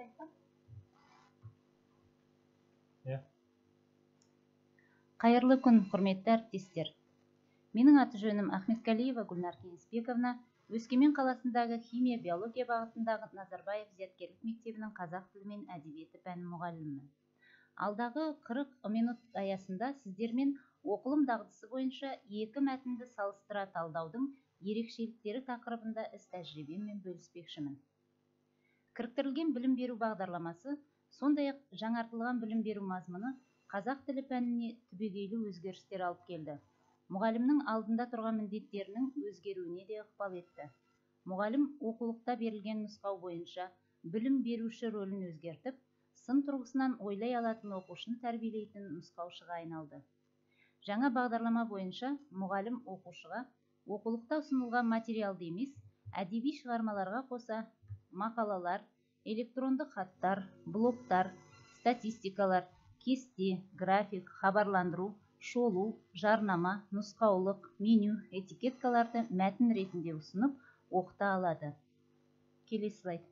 айтсам? Қайырлы күн, құрметті әріптестер. Менің аты жөнім Ахметкалиева Гүлнар Кеңесбековна, Өскемен қаласындағы химия биология бағытындағы Назарбаев зияткерлік мектебінің қазақ тілі мен әдебиеті пәні мұғалімімін. Алдағы 40 минут аясында сіздермен оқылым дағдысы бойынша екі мәтінді салыстыра талдаудың ерекшеліктері тақырыбында іс тәжірибеммен бөліспекшімін. Кіріктірілген білім беру бағдарламасы, сондай-ақ жаңартылған білім беру мазмұны қазақ тілі пәніне түбегейлі өзгерістер алып келді. Мұғалімнің алдында тұрған міндеттерінің өзгеруіне де ықпал етті. Мұғалім оқулықта берілген нұсқау бойынша білім беруші рөлін өзгертіп, сын тұрғысынан ойлай алатын оқушыны тәрбиелейтін нұсқаушыға айналды. Жаңа бағдарлама бойынша мұғалім оқушыға оқулықта ұсынылған материалды емес, әдеби шығармаларға қоса мақалалар, электронды хаттар, блогтар, статистикалар, кесте, график, хабарландыру, шолу, жарнама, нұсқаулық, меню, этикеткаларды мәтін ретінде ұсынып, оқыта алады. Келесі слайд.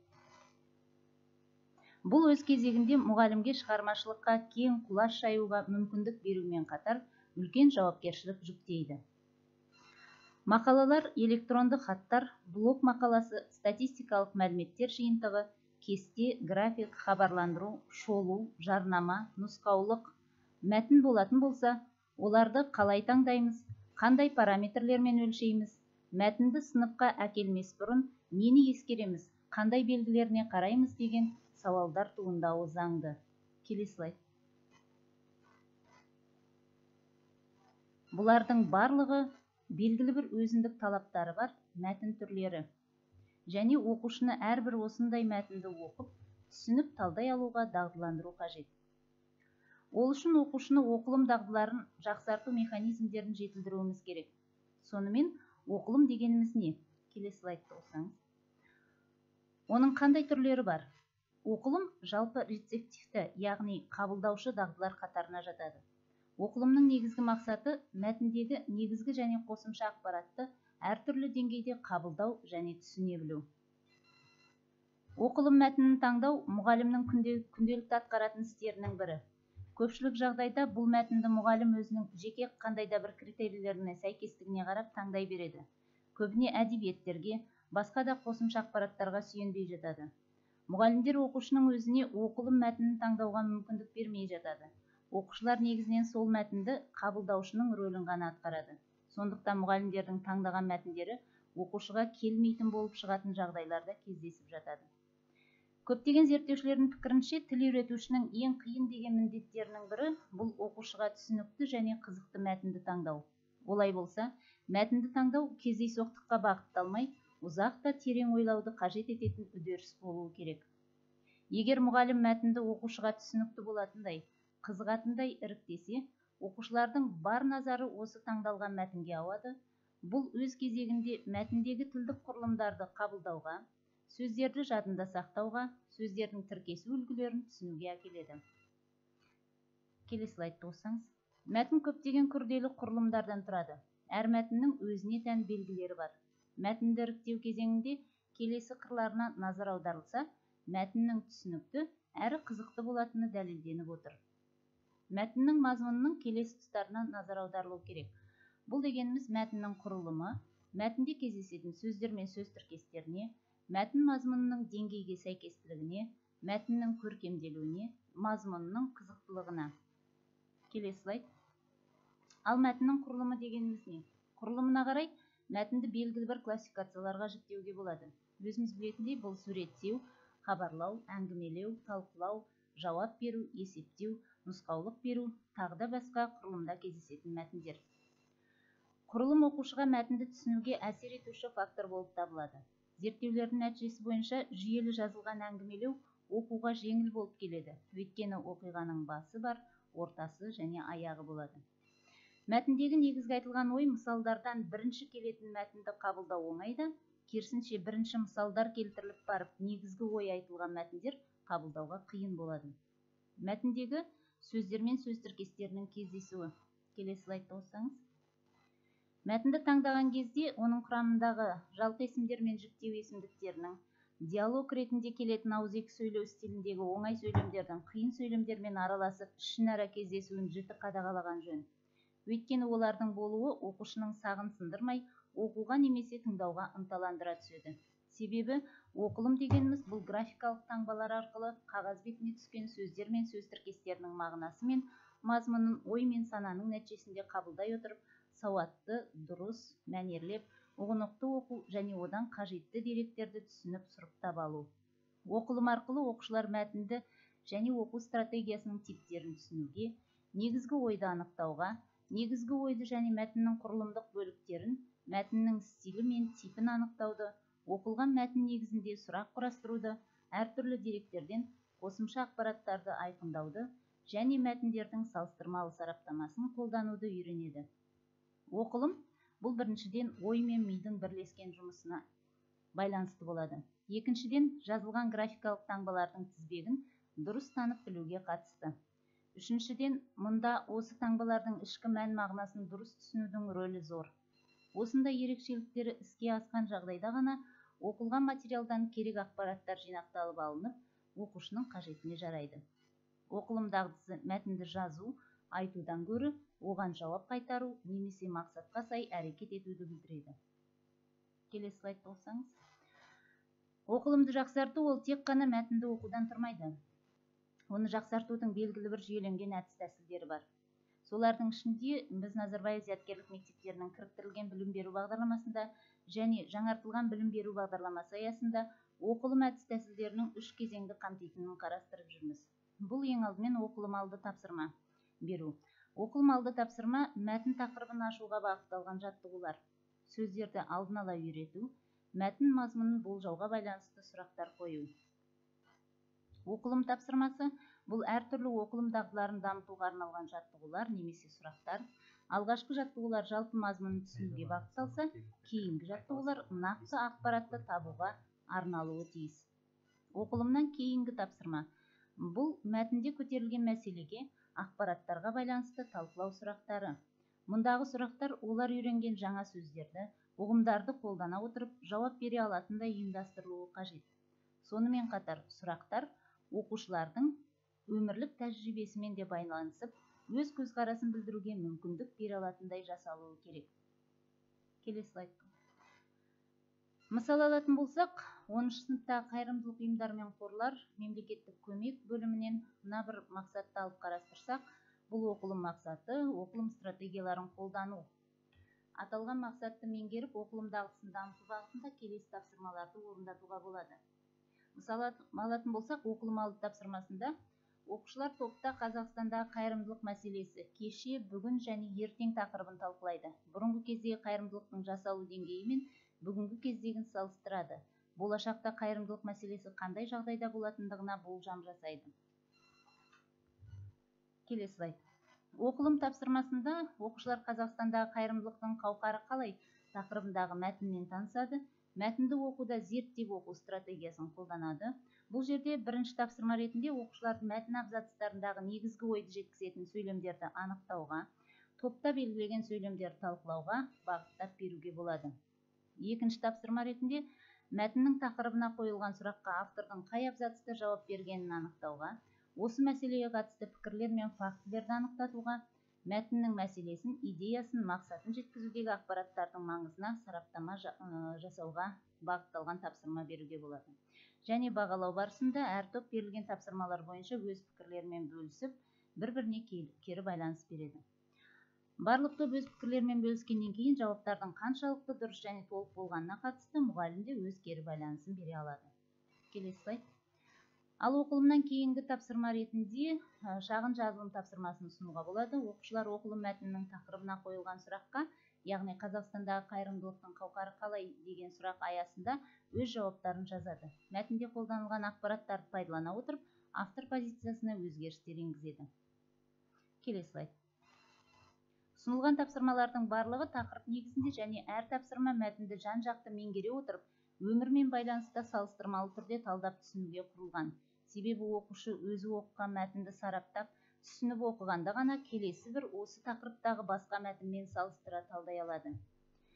Бұл өз кезегінде мұғалімге шығармашылыққа кең құлаш жаюға мүмкіндік берумен қатар үлкен жауапкершілік жүктейді. Мақалалар, электронды хаттар, блог мақаласы, статистикалық мәліметтер жиынтығы, кесте, график, хабарландыру, шолу, жарнама, нұсқаулық, мәтін болатын болса, оларды қалай таңдаймыз, қандай параметрлермен өлшейміз, мәтінді сыныпқа әкелмес бұрын нені ескереміз, қандай белгілеріне қараймыз деген сауалдар туындауы заңды. Келесі слайд. Бұлардың барлығы белгілі бір өзіндік талаптары бар мәтін түрлері. Және оқушыны әрбір осындай мәтінді оқып, түсініп талдай алуға дағдыландыру қажет. Ол үшін оқушыны оқылым дағдыларын жақсарту механизмдерін жетілдіруіміз керек. Сонымен оқылым дегеніміз не? Келесі слайдты оқысаңыз. Оның қандай түрлері бар? Оқылым жалпы рецептивті, яғни қабылдаушы дағдылар қатарына жатады. Оқылымның негізгі мақсаты мәтіндегі негізгі және қосымша ақпаратты әртүрлі деңгейде қабылдау және түсіне білу. Оқылым мәтінін таңдау мұғалімнің күнделікті атқаратын істерінің бірі. Көпшілік жағдайда бұл мәтінді мұғалім өзінің жеке қандай да бір критерийлеріне сәйкестігіне қарап таңдай береді. Көбіне әдебиеттерге, басқа да қосымша ақпараттарға сүйенбей жатады. Мұғалімдер оқушының өзіне оқылым мәтінін таңдауға мүмкіндік бермей жатады. Оқушылар негізінен сол мәтінді қабылдаушының рөлін ғана атқарады. Сондықтан мұғалімдердің таңдаған мәтіндері оқушыға келмейтін болып шығатын жағдайларда кездесіп жатады. Көптеген зерттеушілердің пікірінше, тіл үйретушінің ең қиын деген міндеттерінің бірі бұл оқушыға түсінікті және қызықты мәтінді таңдау. Олай болса, мәтінді таңдау кездейсоқтыққа бағытталмай, ұзақ та терең ойлауды қажет ететін үдеріс болуы керек. Егер мұғалім мәтінді оқушыға түсінікті болатындай, қызығатындай іріктесе, оқушылардың бар назары осы таңдалған мәтінге ауады. Бұл өз кезегінде мәтіндегі тілдік құрылымдарды қабылдауға, сөздерді жадында сақтауға, сөздердің тіркесу үлгілерін түсінуге әкеледі. Келесі слайдты оқысаңыз. Мәтін көптеген күрделі құрылымдардан тұрады. Әр мәтіннің өзіне тән белгілері бар. Мәтінді іріктеу кезеңінде келесі қырларына назар аударылса, мәтіннің түсінікті әрі қызықты болатыны дәлелденіп отыр. Мәтіннің мазмұнының келесі тұстарына назар аударылу керек. Бұл дегеніміз мәтіннің құрылымы, мәтінде кездесетін сөздер мен сөз тіркестеріне, мәтін мазмұнының деңгейге сәйкестілігіне, мәтіннің көркемделуіне, мазмұнының қызықтылығына. Келесі слайд. Ал мәтіннің құрылымы дегеніміз не? Құрылымына қарай мәтінді белгілі бір классификацияларға жіктеуге болады. Өзіміз білетіндей, бұл суреттеу, хабарлау, әңгімелеу, талқылау, жауап беру, есептеу, нұсқаулық беру, тағы да басқа құрылымда кездесетін мәтіндер. Құрылым оқушыға мәтінді түсінуге әсер етуші фактор болып табылады. Зерттеулердің нәтижесі бойынша жүйелі жазылған әңгімелеу оқуға жеңіл болып келеді. Өйткені оқиғаның басы бар, ортасы және аяғы болады. Мәтіндегі негізгі айтылған ой мысалдардан бірінші келетін мәтінді қабылдау оңайда, керісінше бірінші мысалдар келтіріліп барып, негізгі ой айтылған мәтіндер қабылдауға қиын болады. Мәтіндегі сөздер мен сөз тіркестерінің кездесуі. Келесі слайдты оқысаңыз. Мәтінді таңдаған кезде оның құрамындағы жалпы есімдер мен жіктеу есімдіктерінің, Диалог ретінде келетін ауызекі сөйлеу стиліндегі оңай сөйлемдердің қиын сөйлемдермен араласып ішінара кездесуін жіті қадағалаған жөн. Өйткені олардың болуы оқушының сағын сындырмай, оқуға немесе тыңдауға ынталандыра түседі. Себебі оқылым дегеніміз бұл графикалық таңбалар арқылы қағаз бетіне түскен сөздер мен сөз тіркестерінің мағынасы мен мазмұнын ой мен сананың нәтижесінде қабылдай отырып, сауатты, дұрыс, мәнерлеп, ұғынықты оқу және одан қажетті деректерді түсініп сұрыптап алу. Оқылым арқылы оқушылар мәтінді және оқу стратегиясының типтерін түсінуге, негізгі ойды анықтауға, негізгі ойды және мәтіннің құрылымдық бөліктерін, мәтіннің стилі мен типін анықтауды, оқылған мәтін негізінде сұрақ құрастыруды, әртүрлі деректерден қосымша ақпараттарды айқындауды және мәтіндердің салыстырмалы сараптамасын қолдануды үйренеді. Оқылым бұл біріншіден ой мен мидың бірлескен жұмысына байланысты болады. Екіншіден, жазылған графикалық таңбалардың тізбегін дұрыс танып білуге қатысты. Үшіншіден, мұнда осы таңбалардың ішкі мән мағынасын дұрыс түсінудің рөлі зор. Осындай ерекшеліктері іске асқан жағдайда ғана оқылған материалдан керек ақпараттар жинақталып алынып, оқушының қажетіне жарайды. Оқылым дағдысы мәтінді жазу, айтудан гөрі оған жауап қайтару немесе мақсатқа сай әрекет етуді білдіреді. Келесі слайд болсаңыз. Оқылымды жақсарту ол тек қана мәтінді оқудан тұрмайды. Оны жақсартудың белгілі бір жүйеленген әдіс-тәсілдері бар. Солардың ішінде біз Назарбаев зияткерлік мектептерінің кіріктірілген білім беру бағдарламасында және жаңартылған білім беру бағдарламасы аясында оқылым әдіс-тәсілдерінің 3 кезеңді қамтитынын қарастырып жүрміз. Бұл ең алдымен оқылым алды тапсырма беру. Оқылым алды тапсырма мәтін тақырыбын ашуға бағытталған жаттығулар. Сөздерді алдын ала үйрету, мәтін мазмұнын болжауға байланысты сұрақтар қою. Оқылым тапсырмасы бұл әртүрлі оқылым дағдыларын дамытуға арналған жаттығулар немесе сұрақтар. Алғашқы жаттығулар жалпы мазмұнын түсінуге бағытталса, кейінгі жаттығулар нақты ақпаратты табуға арналуы тиіс. Оқылымнан кейінгі тапсырма бұл мәтінде көтерілген мәселеге, ақпараттарға байланысты талқылау сұрақтары. Мұндағы сұрақтар олар үйренген жаңа сөздерді, ұғымдарды қолдана отырып жауап бере алатындай ұйымдастырылуы қажет. Сонымен қатар сұрақтар оқушылардың өмірлік тәжірибесімен де байланысып, өз көзқарасын білдіруге мүмкіндік бере алатындай жасалуы керек. Келесі слайд. Мысал алатын болсақ, 10-шы сыныптағы қайырымдылық ұйымдар мен қорлар мемлекеттік көмек бөлімінен мына бір мақсатты алып қарастырсақ, бұл оқылым мақсаты, оқылым стратегияларын қолдану. Аталған мақсатты меңгеріп, оқылым дағдысын дамыту бағытында келесі тапсырмаларды орындатуға болады. Мысал алатын болсақ, оқылым алды тапсырмасында оқушылар топта Қазақстандағы қайырымдылық мәселесі кеше, бүгін және ертең тақырыбын талқылайды. Бұрынғы кездегі қайырымдылықтың жасалу деңгейі мен бүгінгі кездегін салыстырады. Болашақта қайырымдылық мәселесі қандай жағдайда болатындығына болжам жасайды. Келесі слайд. Оқылым тапсырмасында оқушылар Қазақстандағы қайырымдылықтың қауқары қалай тақырыбындағы мәтінмен танысады. Мәтінді оқуда зерттеп оқу стратегиясын қолданады. Бұл жерде бірінші тапсырма ретінде оқушылардың мәтін абзацтарындағы негізгі ойды жеткізетін сөйлемдерді анықтауға, топта белгілеген сөйлемдерді талқылауға бағыттап беруге болады. Екінші тапсырма ретінде мәтіннің тақырыбына қойылған сұраққа автордың қай абзацта жауап бергенін анықтауға, осы мәселеге қатысты пікірлер мен фактілерді анықтатуға, мәтіннің мәселесін, идеясын, мақсатын жеткізудегі ақпараттардың маңызына сараптама жасауға бағытталған тапсырма беруге болады. Және бағалау барысында әр топ берілген тапсырмалар бойынша өз пікірлерімен бөлісіп, бір-біріне кері байланыс береді. Барлық топ өз пікірлерімен бөліскеннен кейін жауаптардың қаншалықты дұрыс және толық болғанына қатысты мұғалім де өз кері байланысын бере алады. Келесі слайд. Ал оқылымнан кейінгі тапсырма ретінде шағын жазылым тапсырмасын ұсынуға болады. Оқушылар оқылым мәтінінің тақырыбына қойылған сұраққа, яғни Қазақстандағы қайырымдылықтың қауқары қалай деген сұрақ аясында өз жауаптарын жазады. Мәтінде қолданылған ақпараттарды пайдалана отырып, автор позициясына өзгерістер енгізеді. Келесі слайд. Ұсынылған тапсырмалардың барлығы тақырып негізінде және әр тапсырма мәтінді жан-жақты меңгере отырып, өмірмен байланыста салыстырмалы түрде талдап түсінуге құрылған. Себебі оқушы өзі оқыған мәтінді сараптап, түсініп оқығанда ғана келесі бір осы тақырыптағы басқа мәтінмен салыстыра талдай алады.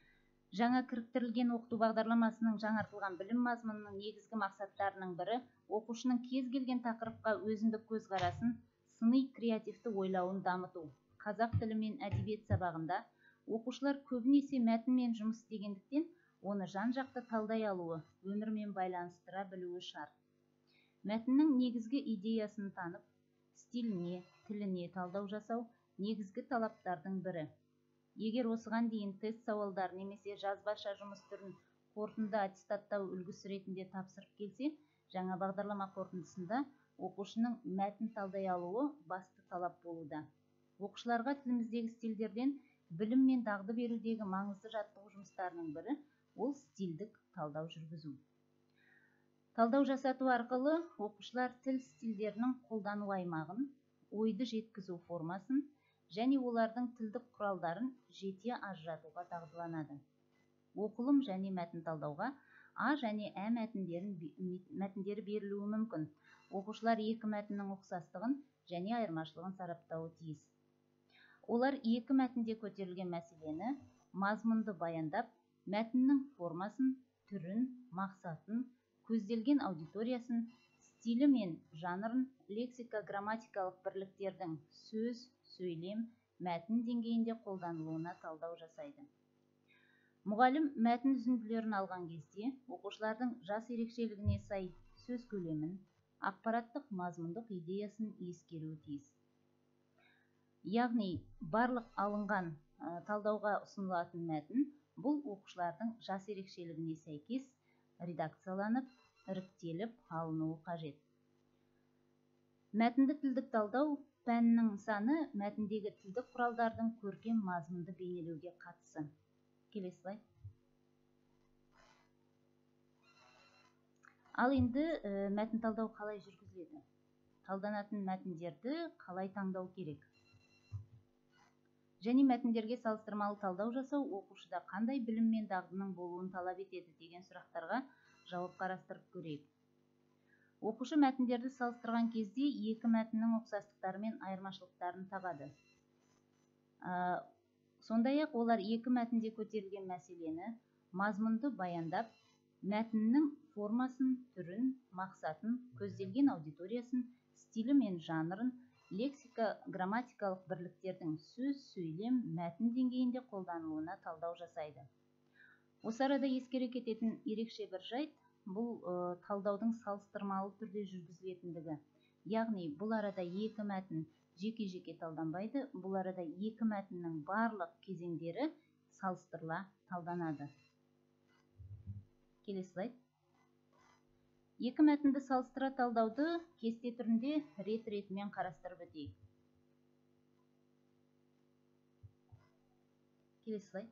Жаңа кіріктірілген оқыту бағдарламасының жаңартылған білім мазмұнының негізгі мақсаттарының бірі оқушының кез келген тақырыпқа өзіндік көзқарасын, сыни креативті ойлауын дамыту. Қазақ тілі мен әдебиет сабағында оқушылар көбінесе мәтінмен жұмыс істегендіктен, оны жан-жақты талдай алуы, өмірмен байланыстыра білуі шарт. Мәтіннің негізгі идеясын танып, стиліне, тіліне талдау жасау негізгі талаптардың бірі. Егер осыған дейін тест сауалдар немесе жазбаша жұмыс түрін қорытынды аттестаттау үлгісі ретінде тапсырып келсе, жаңа бағдарлама қорытындысында оқушының мәтін талдай алуы басты талап болуда. Оқушыларға тіліміздегі стильдерден білім мен дағды берудегі маңызды жаттығу жұмыстарының бірі ол стильдік талдау жүргізу. Талдау жасату арқылы оқушылар тіл стильдерінің қолдану аймағын, ойды жеткізу формасын және олардың тілдік құралдарын жете ажыратуға дағдыланады. Оқылым және мәтін талдауға А және Ә мәтіндері берілуі мүмкін. Оқушылар екі мәтіннің ұқсастығын және айырмашылығын сараптауы тиіс. Олар екі мәтінде көтерілген мәселені, мазмұнды баяндап, мәтіннің формасын, түрін, мақсатын, көзделген аудиториясын, стилі мен жанрын, лексика-грамматикалық бірліктердің сөз, сөйлем, мәтін деңгейінде қолданылуына талдау жасайды. Мұғалім мәтін үзінділерін алған кезде оқушылардың жас ерекшелігіне сай сөз көлемін, ақпараттық мазмұндық идеясын ескеруі тиіс. Яғни, барлық алынған талдауға ұсынылатын мәтін бұл оқушылардың жас ерекшелігіне сәйкес редакцияланып, іріктеліп алынуы қажет. Мәтінді тілдік талдау пәннің саны мәтіндегі тілдік құралдардың көркем мазмұнды бейнелеуге қатысы. Келесі слайд. Ал енді мәтін талдау қалай жүргізіледі? Талданатын мәтіндерді қалай таңдау керек? Және мәтіндерге салыстырмалы талдау жасау оқушыда қандай білім мен дағдының болуын талап етеді деген сұрақтарға жауап қарастырып көрейік. Оқушы мәтіндерді салыстырған кезде екі мәтіннің ұқсастықтары мен айырмашылықтарын табады. Сондай-ақ олар екі мәтінде көтерілген мәселені, мазмұнды баяндап, мәтіннің формасын, түрін, мақсатын, көзделген аудиториясын, стилі мен жанрын, лексика-грамматикалық бірліктердің сөз, сөйлем, мәтін деңгейінде қолданылуына талдау жасайды. Осы арада ескере кететін ерекше бір жайт бұл талдаудың салыстырмалы түрде жүргізілетіндігі. Яғни, бұл арада екі мәтін жеке-жеке талданбайды, бұл арада екі мәтіннің барлық кезеңдері салыстырыла талданады. Келесі слайд. Екі мәтінді салыстыра талдауды кесте түрінде рет-ретімен қарастырып өтейік. Келесі слайд.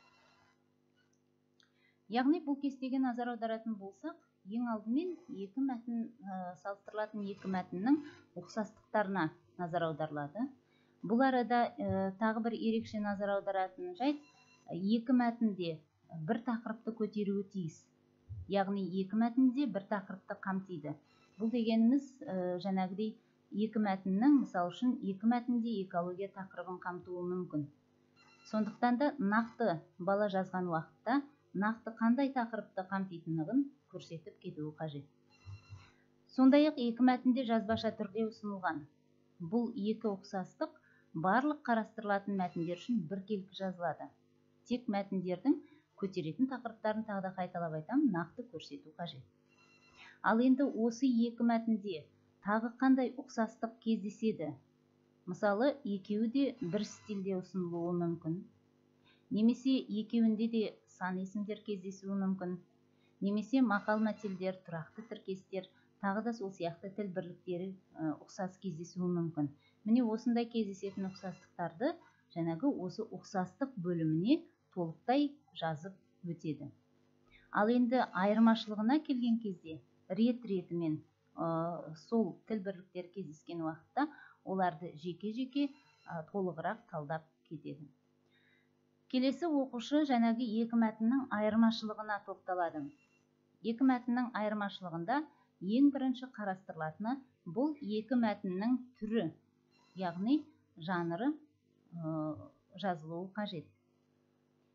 Яғни, бұл кестеге назар аударатын болсақ, ең алдымен салыстырылатын екі мәтіннің ұқсастықтарына назар аударылады. Бұл арада тағы бір ерекше назар аударатын жайт, екі мәтінде бір тақырыпты көтеруі тиіс. Яғни, екі мәтінде бір тақырыпты қамтиды. Бұл дегеніміз жаңағыдай екі мәтіннің, мысал үшін, екі мәтінде экология тақырыбын қамтуы мүмкін. Сондықтан да нақты бала жазған уақытта нақты қандай тақырыпты қамтитындығын көрсетіп кетуі қажет. Сондай-ақ екі мәтінде жазбаша түрде ұсынылған. Бұл екі ұқсастық барлық қарастырылатын мәтіндер үшін біркелкі жазылады. Тек мәтіндердің көтеретін тақырыптарын тағы да қайталап айтам, нақты көрсету қажет. Ал енді осы екі мәтінде тағы қандай ұқсастық кездеседі? Мысалы, екеуі де бір стильде ұсынылуы мүмкін. Немесе екеуінде де сан есімдер кездесуі мүмкін. Немесе мақал-мәтелдер, тұрақты тіркестер, тағы да сол сияқты тіл бірліктері ұқсас кездесуі мүмкін. Міне осындай кездесетін ұқсастықтарды жаңағы осы ұқсастық бөліміне толықтай жазып өтеді. Ал енді айырмашылығына келген кезде рет-ретімен сол тіл бірліктері кездескен уақытта оларды жеке-жеке толығырақ талдап кетеді. Келесі оқушы жаңағы екі мәтіннің айырмашылығына тоқталады. Екі мәтіннің айырмашылығында ең бірінші қарастырылатыны бұл екі мәтіннің түрі, яғни жанры жазылуы қажет.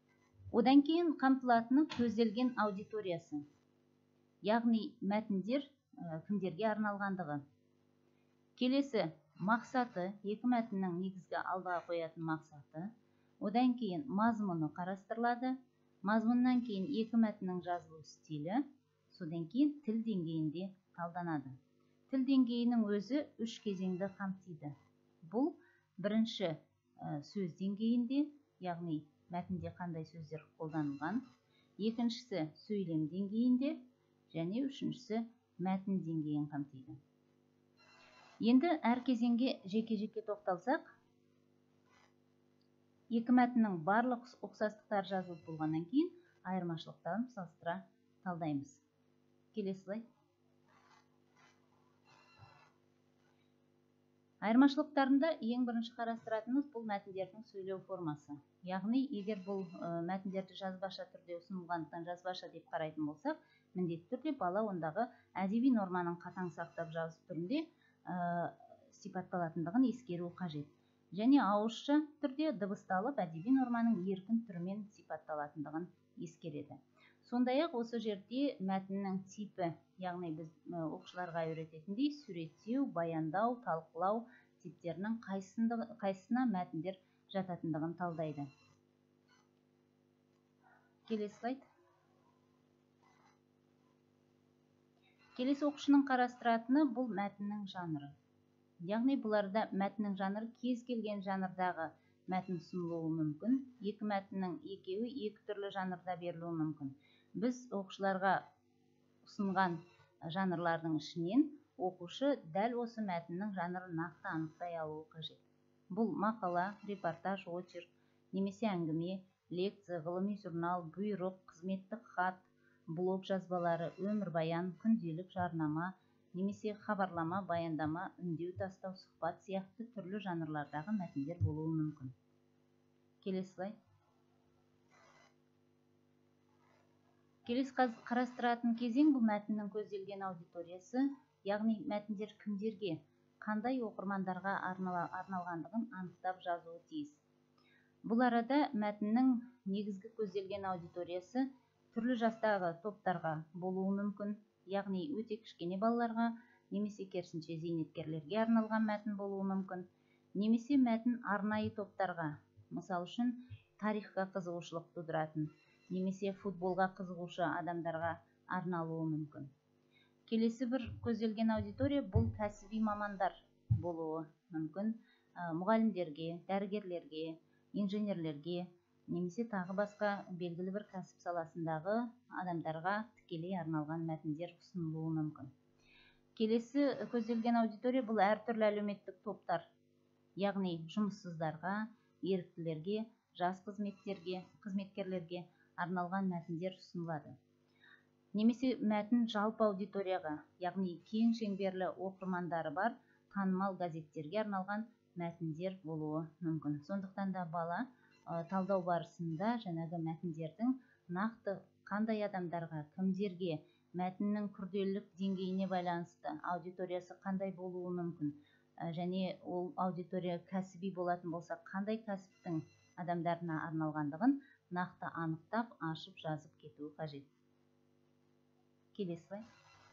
Одан кейін қамтылатыны көзделген аудиториясы, яғни мәтіндер кімдерге арналғандығы. Келесі мақсаты, екі мәтіннің негізгі алдыға қоятын мақсаты. Одан кейін мазмұны қарастырылады. Мазмұннан кейін екі мәтіннің жазылу стилі. Содан кейін тіл деңгейінде талданады. Тіл деңгейінің өзі үш кезеңді қамтиды. Бұл бірінші сөз деңгейінде, яғни мәтінде қандай сөздер қолданылған. Екіншісі сөйлем деңгейінде және үшіншісі мәтін деңгейін қамтиды. Енді әр кезеңге жеке-жеке тоқталсақ, екі мәтіннің барлық ұқсастықтары жазылып болғаннан кейін айырмашылықтарын салыстыра талдаймыз. Келесі слайд. Айырмашылықтарында ең бірінші қарастыратынымыз бұл мәтіндердің сөйлеу формасы. Яғни, егер бұл мәтіндерді жазбаша түрде ұсынылғандықтан жазбаша деп қарайтын болсақ, міндетті түрде бала ондағы әдеби норманың қатаң сақтап жазу түрінде сипатталатындығын ескеру қажет. Және ауызша түрде дыбысталып әдеби норманың еркін түрімен сипатталатындығын ескереді. Сондай-ақ осы жерде мәтіннің типі, яғни біз оқушыларға үйрететіндей суреттеу, баяндау, талқылау типтерінің қайсысына мәтіндер жататындығын талдайды. Келесі слайд. Келесі оқушының қарастыратыны бұл мәтіннің жанры. Яғни бұларда мәтіннің жанры кез келген жанрдағы мәтін ұсынылуы мүмкін. Екі мәтіннің екеуі екі түрлі жанрда берілуі мүмкін. Біз оқушыларға ұсынған жанрлардың ішінен оқушы дәл осы мәтіннің жанрын нақты анықтай алуы қажет. Бұл мақала, репортаж, очерк, немесе әңгіме, лекция, ғылыми журнал, бұйрық, қызметтік хат, блог жазбалары, өмірбаян, күнделік, жарнама, немесе хабарлама, баяндама, үндеу тастау, сұхбат сияқты түрлі жанрлардағы мәтіндер болуы мүмкін. Келесі слайд. Келесі қарастыратын кезең бұл мәтіннің көзделген аудиториясы, яғни мәтіндер кімдерге, қандай оқырмандарға арналғандығын анықтап жазуы тиіс. Бұл арада мәтіннің негізгі көзделген аудиториясы түрлі жастағы топтарға болуы мүмкін, яғни өте кішкене балаларға, немесе керісінше зейнеткерлерге арналған мәтін болуы мүмкін, немесе мәтін арнайы топтарға, мысал үшін тарихқа қызығушылық тудыратын, немесе футболға қызығушы адамдарға арналуы мүмкін. Келесі бір көзделген аудитория бұл кәсіби мамандар болуы мүмкін, мұғалімдерге, дәрігерлерге, инженерлерге, немесе тағы басқа белгілі бір кәсіп саласындағы адамдарға тікелей арналған мәтіндер ұсынылуы мүмкін. Келесі көзделген аудитория бұл әртүрлі әлеуметтік топтар, яғни жұмыссыздарға, еріктілерге, жас қызметкерлерге арналған мәтіндер ұсынылады. Немесе мәтін жалпы аудиторияға, яғни кең шеңберлі оқырмандары бар танымал газеттерге арналған мәтіндер болуы мүмкін. Сондықтан да бала талдау барысында жаңағы мәтіндердің нақты қандай адамдарға, кімдерге, мәтіннің күрделілік деңгейіне байланысты аудиториясы қандай болуы мүмкін, және ол аудитория кәсіби болатын болса, қандай кәсіптің адамдарына арналғандығын нақты анықтап, ашып жазып кетуі қажет. Келесі слайд.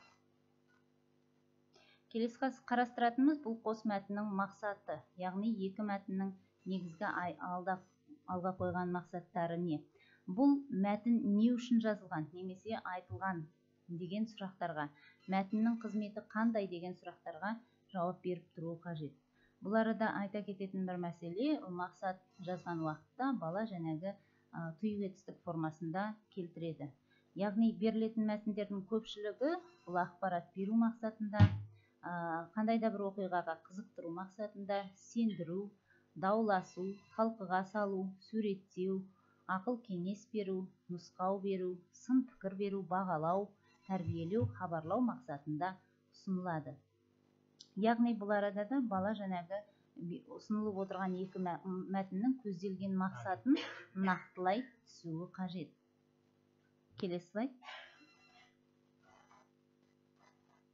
Келесі қарастыратынымыз бұл қос мәтіннің мақсаты, яғни екі мәтіннің негізгі алға қойған мақсаттары не? Бұл мәтін не үшін жазылған, немесе айтылған деген сұрақтарға, мәтіннің қызметі қандай деген сұрақтарға жауап беріп тұру қажет. Бұл арада айта кететін бір мәселе, мақсат жазған уақытта бала жаңағы тұйық етістік формасында келтіреді. Яғни берілетін мәтіндердің көпшілігі бұл ақпарат беру мақсатында, қандай да бір оқиғаға қызықтыру мақсатында, сендіру, дауласу, талқыға салу, суреттеу, ақыл кеңес беру, нұсқау беру, сын пікір беру, бағалау, тәрбиелеу, хабарлау мақсатында ұсынылады. Яғни бұл арада да бала жаңағы ұсынылып отырған екі мәтіннің көзделген мақсатын нақтылай түсуі қажет. Келесі слайд.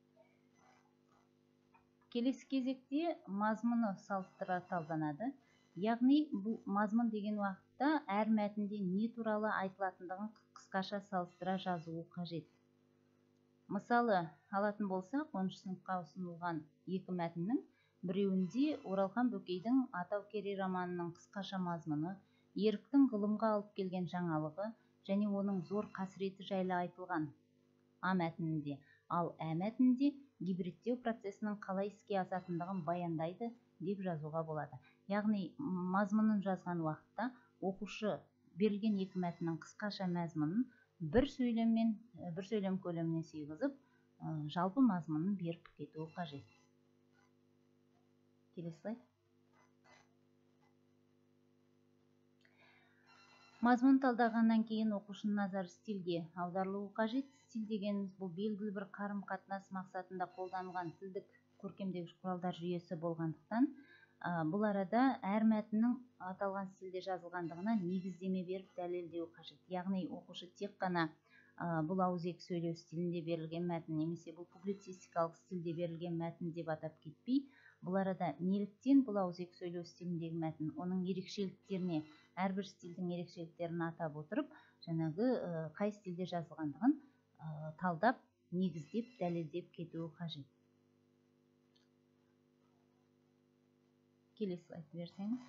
Келесі кезекте мазмұны салыстыра талданады. Яғни бұл мазмұн деген уақытта әр мәтінде не туралы айтылатындығын қысқаша салыстыра жазуы қажет. Мысалы алатын болсақ, 10 сыныпқа ұсынылған екі мәтіннің біреуінде Оралхан Бөкейдің Атау Керей романының қысқаша мазмұны, еріктің ғылымға алып келген жаңалығы және оның зор қасіреті жайлы айтылған А мәтінінде, ал Ә мәтінінде гибридтеу процесінің қалай іске асатындығын баяндайды деп жазуға болады. Яғни мазмұнын жазған уақытта оқушы берілген екі мәтіннің қысқаша мазмұнын бір сөйлем көлеміне сыйғызып, жалпы мазмұнын беріп кетуі қажет. Келесі слайд. Мазмұн талдағаннан кейін оқушының назары стильге аударылуы қажет. Стиль дегеніміз бұл белгілі бір қарым-қатынас мақсатында қолданылған тілдік көркемдегіш құралдар жүйесі болғандықтан, бұл арада әр мәтіннің аталған стильде жазылғандығына негіздеме беріп дәлелдеу қажет. Яғни оқушы тек қана бұл ауызекі сөйлеу стилінде берілген мәтін немесе бұл публицистикалық стилде берілген мәтін деп атап кетпей, бұл арада неліктен бұл ауызекі сөйлеу стиліндегі мәтін, оның ерекшеліктеріне, әрбір стильдің ерекшеліктерін атап отырып, жаңағы қай стильде жазылғандығын талдап, негіздеп, дәлелдеп кетуі қажет. Келесі слайд берсеңіз.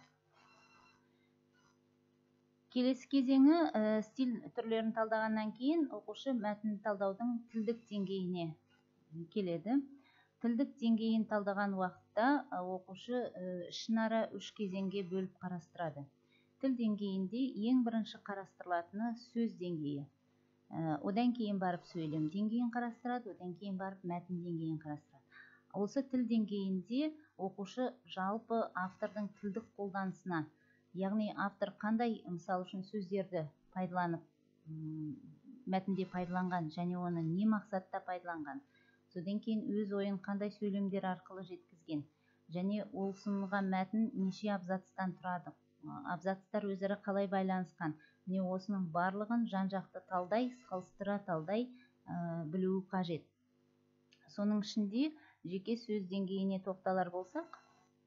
Келесі кезеңі стиль түрлерін талдағаннан кейін оқушы мәтін талдаудың тілдік деңгейіне келеді. Тілдік деңгейін талдаған уақытта оқушы ішінара үш кезеңге бөліп қарастырады. Тіл деңгейінде ең бірінші қарастырылатыны сөз деңгейі. Одан кейін барып сөйлем деңгейін қарастырады, одан кейін барып мәтін деңгейін қарастырады. Осы тіл деңгейінде оқушы жалпы автордың тілдік қолданысына, яғни автор қандай, мысал үшін, сөздерді пайдаланып, мәтінде пайдаланған және оны не мақсатта пайдаланған, содан кейін өз ойын қандай сөйлемдер арқылы жеткізген, және ол ұсынылған мәтін неше абзацтан тұрады, абзацтар өзара қалай байланысқан, міне осының барлығын жан-жақты талдай, салыстыра талдай білуі қажет. Соның ішінде жеке сөз деңгейіне тоқталар болсақ,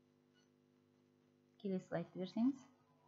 келесі слайд берсеңіз.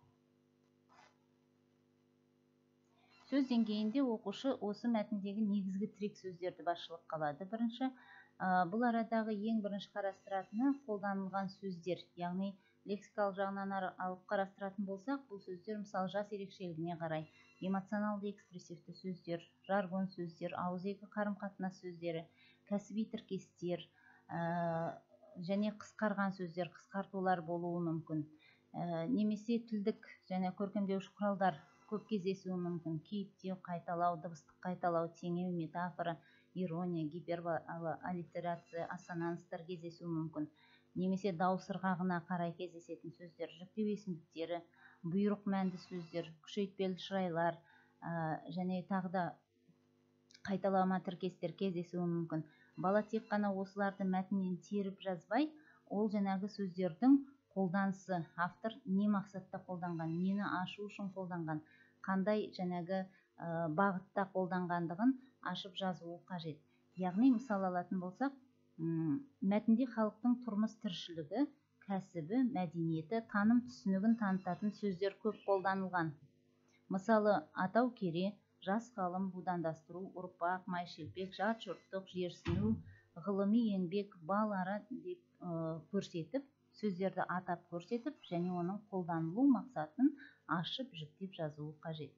Сөз деңгейінде оқушы осы мәтіндегі негізгі тірек сөздерді басшылыққа алады. Бірінші, бұл арадағы ең бірінші қарастыратыны қолданылған сөздер, яғни лексикалық жағынан алып қарастыратын болсақ, бұл сөздер мысалы жас ерекшелігіне қарай, эмоционалды экспрессивті сөздер, жаргон сөздер, ауызекі қарым-қатынас сөздері, кәсіби тіркестер және қысқарған сөздер, қысқартулар болуы мүмкін. Немесе тілдік және көркемдеуіш құралдар көп кездесуі мүмкін. Кейіптеу, қайталау, дыбыстық қайталау, теңеу, метафора, ирония, гипербола, аллитерация, ассонанстар кездесуі мүмкін. Немесе дауыс ырғағына қарай кездесетін сөздер, жүктеу есімдіктері, бұйрық мәнді сөздер, күшейтпелі шырайлар және тағы да қайталама тіркестер кездесуі мүмкін. Бала тек қана осыларды мәтіннен теріп жазбай, ол жаңағы сөздердің қолданысы, автор не мақсатта қолданған, нені ашу үшін қолданған, қандай жаңағы бағытта қолданғандығын ашып жазуы қажет. Яғни мысал алатын болсақ, мәтінде халықтың тұрмыс тіршілігі, кәсібі, мәдениеті, таным түсінігін танытатын сөздер көп қолданылған. Мысалы, атау кере, жас ғалым, будандастыру, ұрпақ, майшелпек, жат жұрттық, жерсіну, ғылыми еңбек, бал ара деп көрсетіп, сөздерді атап көрсетіп, және оның қолданылу мақсатын ашып, жіктеп жазуы қажет.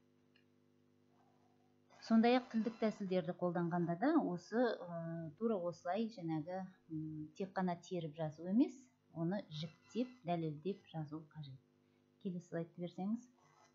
Сондай-ақ тілдік тәсілдерді қолданғанда да осы тура осылай жаңағы тек қана теріп жазу емес, оны жіктеп, дәлелдеп жазу қажет. Келесі слайдты берсеңіз.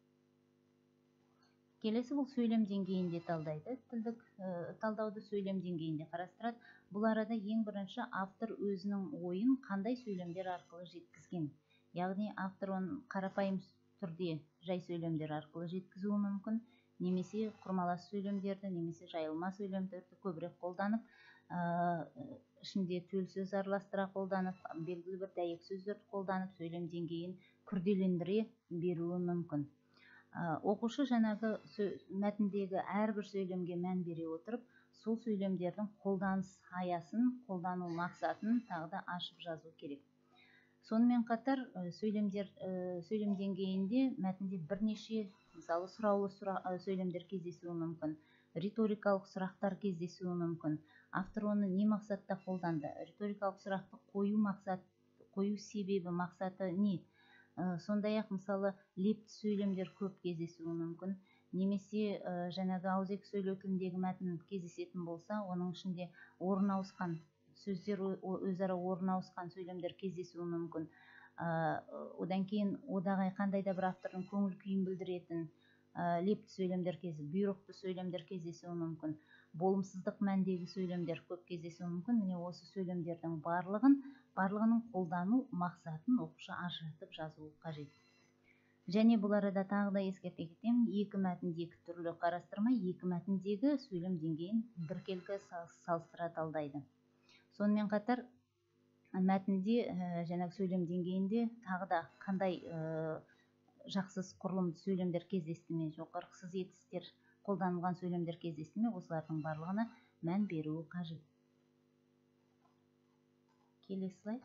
Келесі бұл сөйлем деңгейінде талдайды. Тілдік талдауды сөйлем деңгейінде қарастырады. Бұл арада ең бірінші автор өзінің ойын қандай сөйлемдер арқылы жеткізген. Яғни автор оны қарапайым түрде жай сөйлемдер арқылы жеткізуі мүмкін, немесе құрмалас сөйлемдерді, немесе жайылма сөйлемдерді көбірек қолданып, ішінде төл сөз араластыра қолданып, белгілі бір дәйек сөздерді қолданып, сөйлем деңгейін күрделендіре беруі мүмкін. Оқушы жаңағы мәтіндегі әрбір сөйлемге мән бере отырып, сол сөйлемдердің қолданыс аясын, қолдану мақсатын тағы да ашып жазу керек. Сонымен қатар сөйлем деңгейінде мәтінде бірнеше мысалы сұраулы сөйлемдер кездесуі мүмкін, риторикалық сұрақтар кездесуі мүмкін. Автор оны не мақсатта қолданды? Риторикалық сұрақты қою себебі, мақсаты не? Сондай-ақ мысалы лепті сөйлемдер көп кездесуі мүмкін, немесе жаңағы ауызекі сөйлеу тіліндегі мәтін кездесетін болса, оның ішінде орын ауысқан сөздер өзара орын ауысқан сөйлемдер кездесуі мүмкін. Одан кейін одағай қандай да бір автордың көңіл күйін білдіретін лепті сөйлемдер бұйрықты сөйлемдер кездесуі мүмкін. Болымсыздық мәндегі сөйлемдер көп кездесуі мүмкін. Міне осы сөйлемдердің барлығының қолдану мақсатын оқушы ажыратып жазуы қажет. Және бұл арада тағы да ескерте кетемін, екі мәтінді екі түрлі қарастырмай, екі мәтіндегі сөйлем деңгейін біркелкі салыстыра талдайды. Сонымен қатар мәтінде жаңағы сөйлем деңгейінде тағы да қандай жақсыз құрылымды сөйлемдер кездесті ме, жоқ ырықсыз етістер қолданылған сөйлемдер кездесті ме, осылардың барлығына мән беруі қажет. Келесі слайд.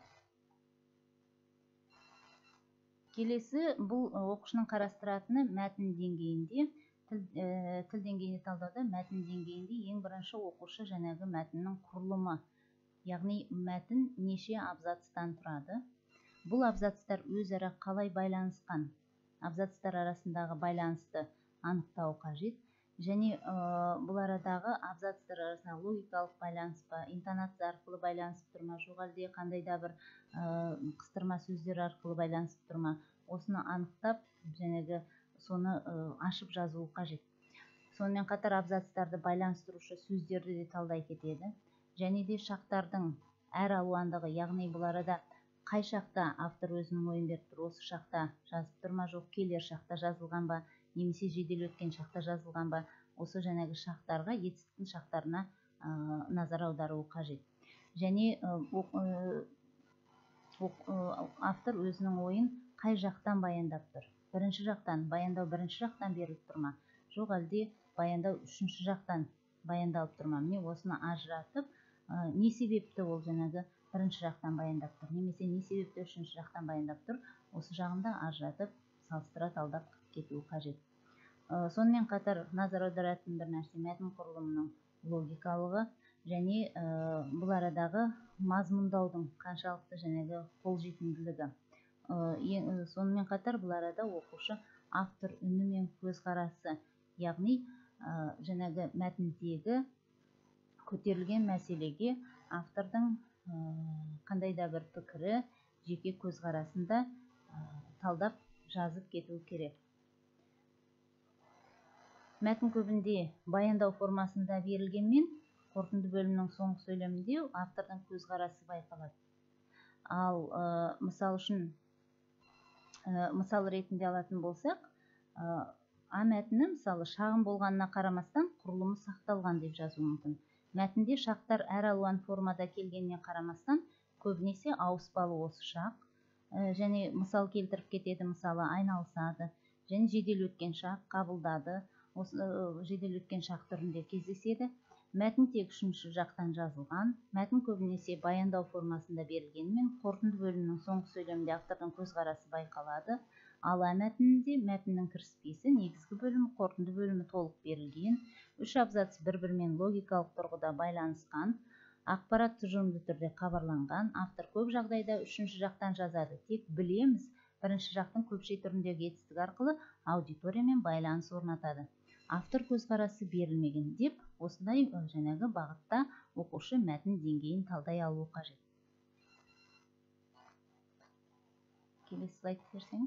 Келесі бұл оқушының қарастыратыны мәтін деңгейінде, тіл деңгейінде талдауда мәтін деңгейінде ең бірінші оқушы жаңағы мәтіннің құрылымы, яғни мәтін неше абзацтан тұрады. Бұл абзацтар өзара қалай байланысқан, абзацтар арасындағы байланысты анықтау қажет. Және бұл арадағы абзацтар арасында логикалық байланыс па, интонация арқылы байланысып тұр ма, жоқ әлде қандай да бір қыстырма сөздер арқылы байланысып тұр ма, осыны анықтап, жаңағы соны ашып жазуы қажет. Сонымен қатар абзацтарды байланыстырушы сөздерді де талдай кетеді. Және де шақтардың әр алуандығы, яғни бұл арада қай шақта автор өзінің ойын беріп тұр, осы шақта жазып тұр ма, жоқ келер шақта жазылған ба, немесе жедел өткен шақта жазылған ба, осы жаңағы шақтарға, етістіктің шақтарына назар аударуы қажет. Және автор өзінің ойын қай жақтан баяндап тұр? Бірінші жақтан, баяндау бірінші жақтан беріліп тұр ма, жоқ әлде баяндау үшінші жақтан баяндалып тұр ма? Міне осыны ажыратып, не себепті ол жаңағы бірінші жақтан баяндап тұр, немесе не себепті үшінші жақтан баяндап тұр, осы жағында ажыратып, салыстыра талдап кетуі қажет. Сонымен қатар назар аударатын бір нәрсе мәтін құрылымының логикалығы және бұл арадағы мазмұндаудың қаншалықты жаңағы қолжетімділігі. Сонымен қатар бұл арада оқушы автор үні мен көзқарасы, яғни жаңағы мәтіндегі көтерілген мәселеге автордың қандай да бір пікірі, жеке көзқарасында талдап жазып кету керек. Мәтін көбінде баяндау формасында берілгенмен, қорытынды бөлімнің соңғы сөйлемінде автордың көзқарасы байқалады. Ал мысал ретінде алатын болсақ, мәтіні мысалы шағын болғанына қарамастан құрылымы сақталған деп жазу мүмкін. Мәтінде шақтар әр алуан формада келгеніне қарамастан, көбінесе ауыспалы осы шақ, және мысал келтіріп кетеді, мысалы айналысады, және жедел өткен шақ, қабылдады, жедел өткен шақ түрінде кездеседі. Мәтін тек үшінші жақтан жазылған, мәтін көбінесе баяндау формасында берілгенімен, қорытынды бөлімнің соңғы сөйлемінде автордың көзқарасы байқалады. Ал мәтінінде мәтіннің кіріспесі, негізгі бөлімі, қорытынды бөлімі толық берілген, үш абзац бір-бірімен логикалық тұрғыда байланысқан, ақпарат тұжырымды түрде хабарланған, автор көп жағдайда үшінші жақтан жазады. Тек білеміз, бірінші жақтың көпше түріндегі етістік арқылы аудиториямен байланыс орнатады. Автор көзқарасы берілмеген деп, осындай жаңағы бағытта оқушы мәтін деңгейін талдай алуы қажет. Келесі слайд берсеңіз.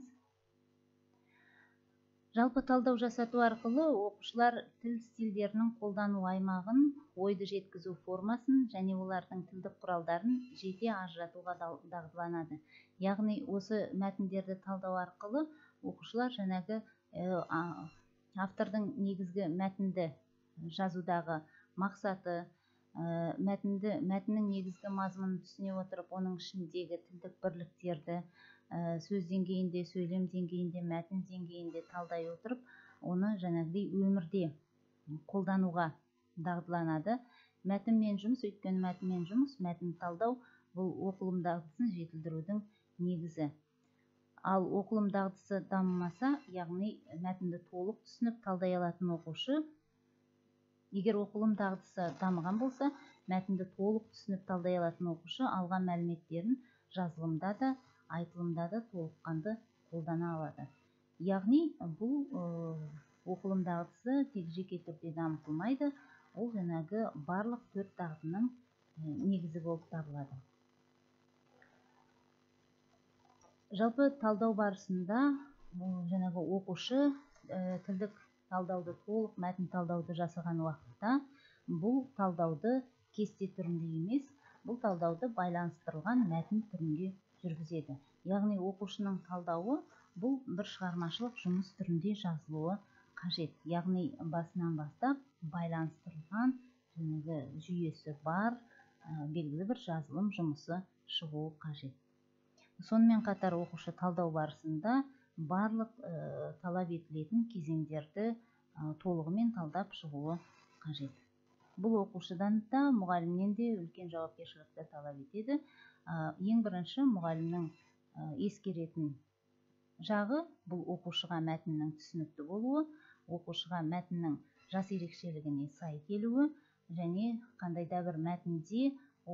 Жалпы талдау жасату арқылы оқушылар тіл стильдерінің қолдану аймағын, ойды жеткізу формасын және олардың тілдік құралдарын жете ажыратуға дағдыланады. Яғни осы мәтіндерді талдау арқылы оқушылар жаңағы автордың негізгі мәтінді жазудағы мақсаты, мәтіннің негізгі мазмұнын түсіне отырып, оның ішіндегі тілдік бірліктерді сөз деңгейінде, сөйлем деңгейінде, мәтін деңгейінде талдай отырып, оны жаңағыдай өмірде қолдануға дағдыланады. Мәтінмен жұмыс, өйткені мәтінмен жұмыс, мәтін талдау бұл оқылым дағдысын жетілдірудің негізі. Ал оқылым дағдысы дамымаса, яғни мәтінді толық түсініп талдай алатын оқушы, егер оқылым дағдысы дамыған болса, мәтінді толық түсініп талдай алатын оқушы алған мәліметтерін жазылымда да, айтылымда да толыққанды қолдана алады. Яғни бұл оқылым дағдысы тек жеке түрде дамытылмайды, ол жаңағы барлық 4 дағдының негізі болып табылады. Жалпы талдау барысында жаңағы оқушы тілдік талдауды, толық мәтін талдауды жасаған уақытта бұл талдауды кесте түрінде емес, бұл талдауды байланыстырылған мәтін түрінде жүргізеді. Яғни оқушының талдауы бұл бір шығармашылық жұмыс түрінде жазылуы қажет. Яғни басынан бастап байланыстырылған жүйесі бар белгілі бір жазылым жұмысы шығуы қажет. Сонымен қатар оқушы талдау барысында барлық талап етілетін кезеңдерді толығымен талдап шығуы қажет. Бұл оқушыдан да, мұғалімнен де үлкен жауапкершілікті талап етеді. Ең бірінші мұғалімнің ескеретін жағы бұл оқушыға мәтіннің түсінікті болуы, оқушыға мәтіннің жас ерекшелігіне сай келуі, және қандай да бір мәтінде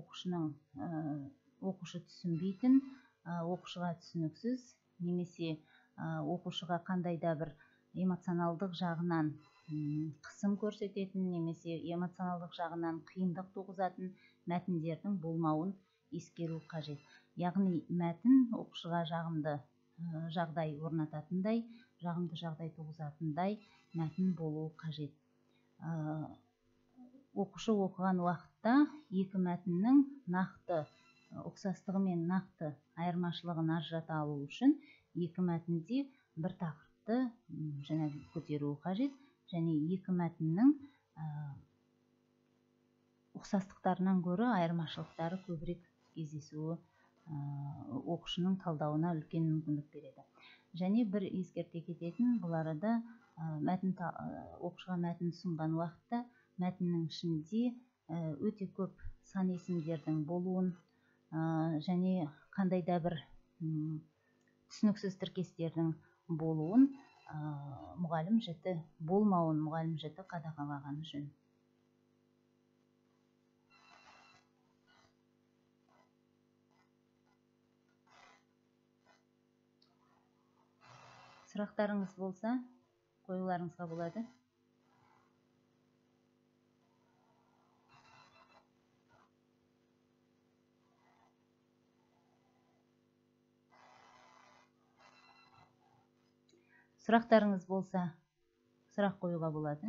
оқушы түсінбейтін, оқушыға түсініксіз, немесе оқушыға қандай да бір эмоционалдық жағынан қысым көрсететін, немесе эмоционалдық жағынан қиындық туғызатын мәтіндердің болмауын ескеру қажет. Яғни мәтін оқушыға жағымды жағдай орнататындай, жағымды жағдай туғызатындай мәтін болуы қажет. Оқушы оқыған уақытта екі мәтіннің нақты ұқсастығы мен нақты айырмашылығын ажырата алу үшін екі мәтінде бір тақырыпты көтеруі қажет, және екі мәтіннің ұқсастықтарынан гөрі айырмашылықтары көбірек кездесуі оқушының талдауына үлкен мүмкіндік береді. Және бір ескерте кететін, бұл арада оқушыға мәтін ұсынған уақытта мәтіннің ішінде өте көп сан есімдердің болуын, және қандай да бір түсініксіз тіркестердің болуын мұғалім жіті болмауын мұғалім жіті қадағалағаны жөн. Сұрақтарыңыз болса, қоюларыңызға болады. Сұрақтарыңыз болса, сұрақ қоюға болады.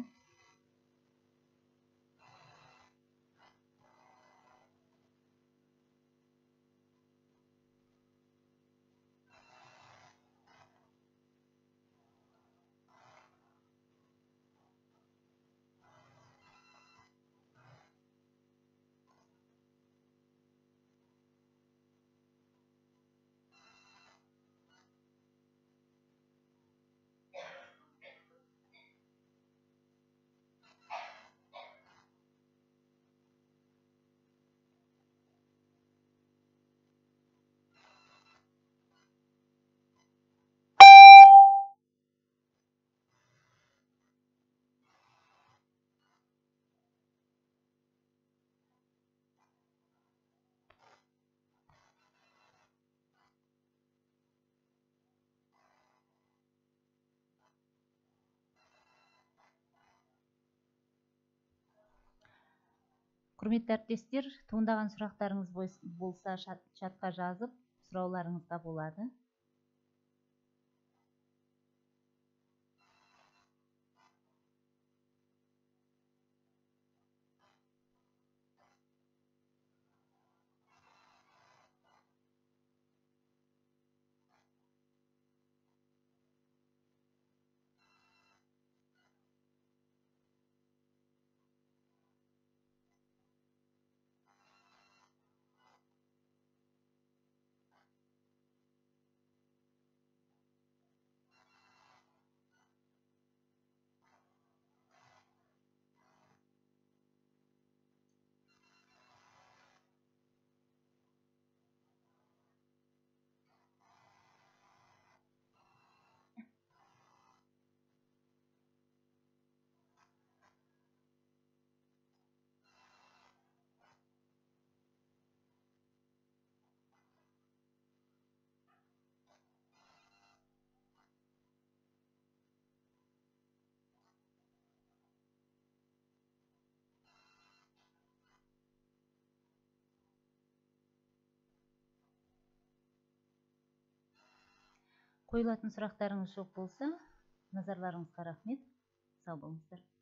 Құрметті әріптестер, туындаған сұрақтарыңыз болса, чатқа жазып, сұрауларыңызға болады. қойылатын сұрақтарыңыз жоқ болса, назарларыңызға рахмет. Сау болыңыздар.